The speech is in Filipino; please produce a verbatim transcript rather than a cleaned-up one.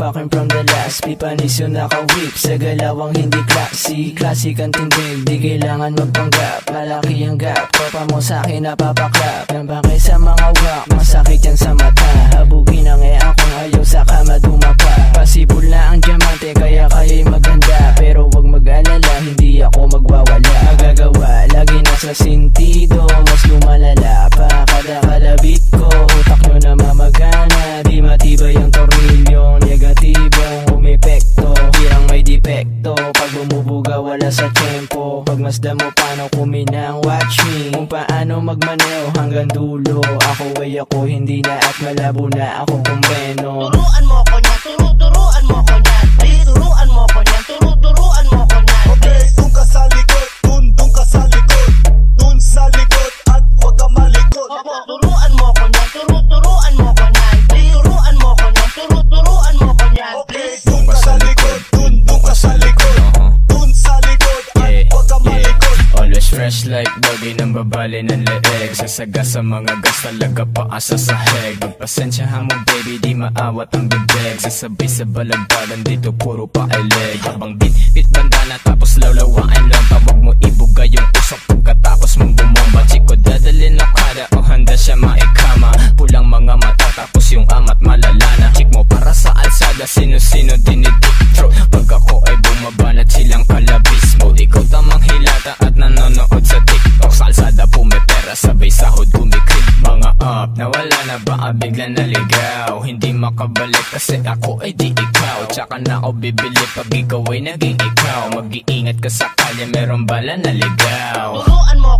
fucking from the last. Pipanis yung naka-whip sa galawang hindi classy. Classic ang tindig, di kailangan magpanggap. Malaki ang gap, tropa mo sa'kin napapaklap. Yan bakit sa mga wak, masakit yan sa mata. Habugin ang e akong ayaw sa kama dumapa. Pasibol na ang diamante kaya kaya'y maganda. Pero wag mag-alala, hindi ako magwawala. Magagawa, lagi nasa sentido, mas lumalala pa kada kalabit ko. Utak nyo na mamagana, di matibay ang tornilyo. Negatibong umepekto, hirang may depekto. Pag bumubuga wala sa tempo. Pag masda mo paano kuminang, watch me kung paano magmaneho hanggang dulo. Ako ay ako, hindi na at malabo na ako kumreno. Turuan mo ko niya, turu-turuan mo ko niya. Turuan mo ko niya, turu-turuan mo ko niya. Okay, dun ka sa likod, dun, dun ka sa likod. Dun sa likod at huwag ka malikot. Opo, turuan mo ko niya, turu-turuan mo ko niya. Turuan mo ko niya, turu-turuan mo ko niya. Okay, dun ka sa likod, dun, dun ka sa likod. Dun sa likod at huwag ka malikot. Always fresh like doggy nang babali ng leeg. Sasaga sa mga gas talaga paasa sa heg. Magpasensyahan mo baby, di maawat ang bibig. Sasabay sa balagdagan dito puro paileg. Habang bit, bit bandana tapos lawlawain lang. Tawag mo ibuga yung usok pagkatapos mong bumomba. Chiko dadalin lakada o handa siya maikama. Pulang mga mata tapos yung amat malalana. Chick mo para sa alsada, sino-sino dinidictro. Pag ako ay bumabanat silang kalabis mode. Ikaw tamang hilata at nanonood sa TikTok. Sa alsada pumipera, sabay sahod kumikrit. Mga up, nawala na baka bigla naligaw. Hindi makabalik kasi ako ay di ikaw. Tsaka na ako bibili pag ikaw ay naging ikaw. Mag-iingat ka sa kalye, meron bala na ligaw. Turuan mo